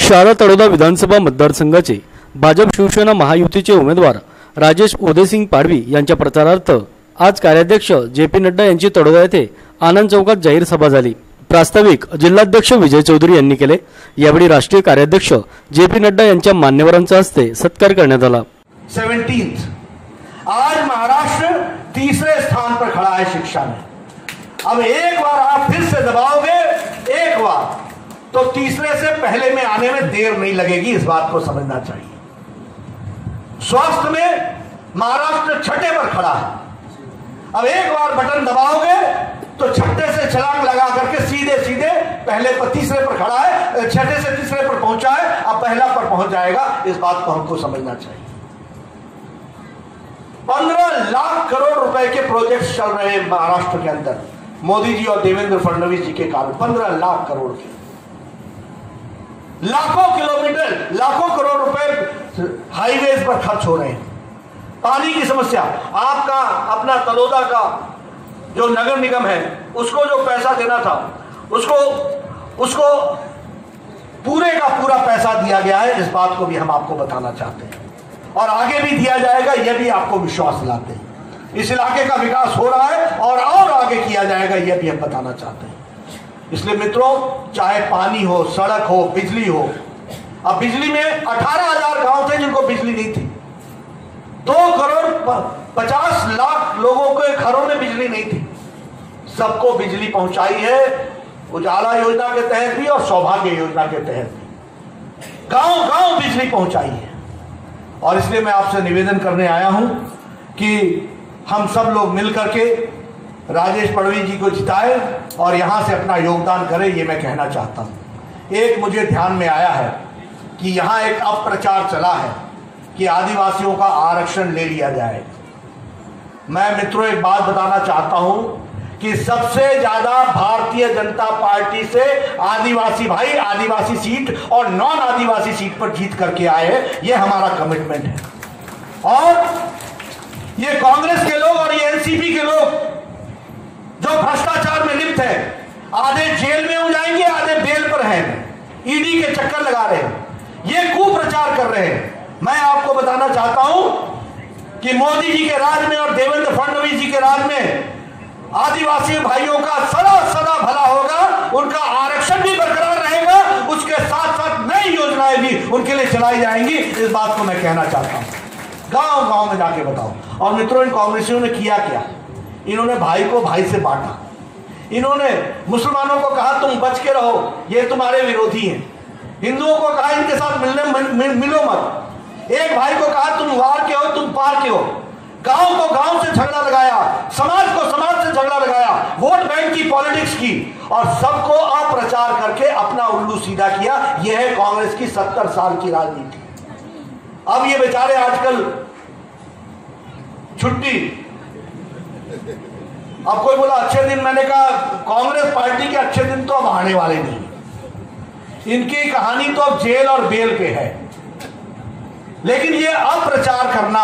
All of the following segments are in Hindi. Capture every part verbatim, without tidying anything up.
शहादा तळोदा विधानसभा मतदारसंघाचे भाजप शिवसेना महायुतीचे उमेदवार राजेश उदयसिंग पाडवी यांच्या प्रचारार्थ आज कार्याध्यक्ष जे पी नड्डा यांची तळोदा येथे आनंद चौकात जाहीर सभा झाली। प्रास्ताविक जिल्हाध्यक्ष विजय चौधरी यांनी केले। यावेळी राष्ट्रीय कार्याध्यक्ष जे पी नड्डा यांच्या मान्यवरांच्या हस्ते सत्कार करण्यात आला। सत्रह आज महाराष्ट्र तीसरे स्थान पर खड़ा है शिक्षा में। अब एक बार आप फिर से दबाओगे एक बार तो तीसरे से पहले में आने में देर नहीं लगेगी, इस बात को समझना चाहिए। स्वास्थ्य में महाराष्ट्र छठे पर खड़ा है। अब एक बार बटन दबाओगे तो छठे से छलांग लगा करके सीधे सीधे पहले पर तीसरे पर खड़ा है, छठे से तीसरे पर पहुंचा है, अब पहला पर पहुंच जाएगा। इस बात को हमको समझना चाहिए। पंद्रह लाख करोड़ रुपए के प्रोजेक्ट्स चल रहे हैं महाराष्ट्र के अंदर, मोदी जी और देवेंद्र फडणवीस जी के कारण। पंद्रह लाख करोड़ के, लाखों किलोमीटर, लाखों करोड़ रुपए हाईवेज पर खर्च हो रहे हैं। पानी की समस्या, आपका अपना तलोदा का जो नगर निगम है उसको जो पैसा देना था उसको उसको पूरे का पूरा पैसा दिया गया है। इस बात को भी हम आपको बताना चाहते हैं और आगे भी दिया जाएगा, यह भी आपको विश्वास दिलाते हैं। इस इलाके का विकास हो रहा है और और आगे किया जाएगा, यह भी हम बताना चाहते हैं। इसलिए मित्रों, चाहे पानी हो, सड़क हो, बिजली हो, अब बिजली में अठारह हजार गांव थे जिनको बिजली नहीं थी। दो करोड़ पचास लाख लोगों के घरों में बिजली नहीं थी, सबको बिजली पहुंचाई है। उजाला योजना के तहत भी और सौभाग्य योजना के तहत भी गांव गांव बिजली पहुंचाई है। और इसलिए मैं आपसे निवेदन करने आया हूं कि हम सब लोग मिलकर के राजेश पाडवी जी को जिताए और यहां से अपना योगदान करें, ये मैं कहना चाहता हूं। एक मुझे ध्यान में आया है कि यहां एक अपप्रचार चला है कि आदिवासियों का आरक्षण ले लिया जाएगा। मैं मित्रों एक बात बताना चाहता हूं कि सबसे ज्यादा भारतीय जनता पार्टी से आदिवासी भाई आदिवासी सीट और नॉन आदिवासी सीट पर जीत करके आए, यह हमारा कमिटमेंट है। और ये कांग्रेस के लोग और ये एनसीपी के लोग जो भ्रष्टाचार में लिप्त है, आधे जेल में हो जाएंगे, आधे बेल पर हैं, ईडी के चक्कर लगा रहे हैं, ये कुप्रचार कर रहे हैं। मैं आपको बताना चाहता हूं कि मोदी जी के राज में और देवेंद्र फडणवीस जी के राज में आदिवासी भाइयों का सदा सदा भला होगा, उनका आरक्षण भी बरकरार रहेगा, उसके साथ साथ नई योजनाएं भी उनके लिए चलाई जाएंगी। इस बात को मैं कहना चाहता हूं। गांव गांव में जाके बताओ। और मित्रों, इन कांग्रेसियों ने किया क्या? इन्होंने भाई को भाई से बांटा। इन्होंने मुसलमानों को कहा तुम बच के रहो, ये तुम्हारे विरोधी हैं। हिंदुओं को कहा इनके साथ मिलने मिल, मिलो मत। एक भाई को कहा तुम वार के हो, तुम पार के हो। गांव को गांव से झगड़ा लगाया, समाज को समाज से झगड़ा लगाया, वोट बैंक की पॉलिटिक्स की और सबको अप्रचार करके अपना उल्लू सीधा किया। यह है कांग्रेस की सत्तर साल की राजनीति। अब ये बेचारे आजकल छुट्टी, अब कोई बोला अच्छे दिन, मैंने कहा कांग्रेस पार्टी के अच्छे दिन तो अब आने वाले नहीं। इनकी कहानी तो अब जेल और बेल पे है। लेकिन ये अप्रचार करना,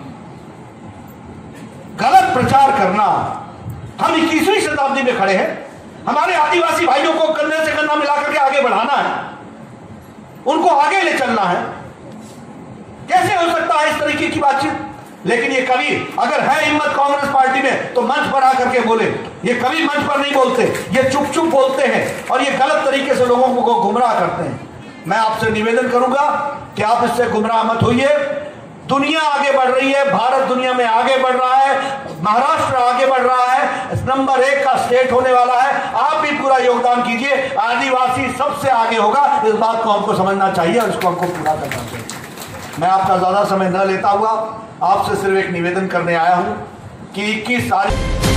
गलत प्रचार करना, हम इक्कीसवीं शताब्दी में खड़े हैं। हमारे आदिवासी भाइयों को कंधे से कंधा मिलाकर के आगे बढ़ाना है, उनको आगे ले चलना है। कैसे हो सकता है इस तरीके की बातचीत? लेकिन ये कभी अगर है हिम्मत कांग्रेस पार्टी में तो मंच पर आकर के बोले। ये कभी मंच पर नहीं बोलते, ये चुप चुप बोलते हैं और ये गलत तरीके से लोगों को गुमराह करते हैं। मैं आपसे निवेदन करूंगा कि आप इससे गुमराह मत होइए। दुनिया आगे बढ़ रही है, भारत दुनिया में आगे बढ़ रहा है, महाराष्ट्र आगे बढ़ रहा है, नंबर एक का स्टेट होने वाला है। आप भी पूरा योगदान कीजिए, आदिवासी सबसे आगे होगा। इस बात को हमको समझना चाहिए और इसको हमको पूरा करना चाहिए। मैं आपका ज्यादा समय न लेता हुआ आपसे सिर्फ एक निवेदन करने आया हूं कि इक्कीस तारीख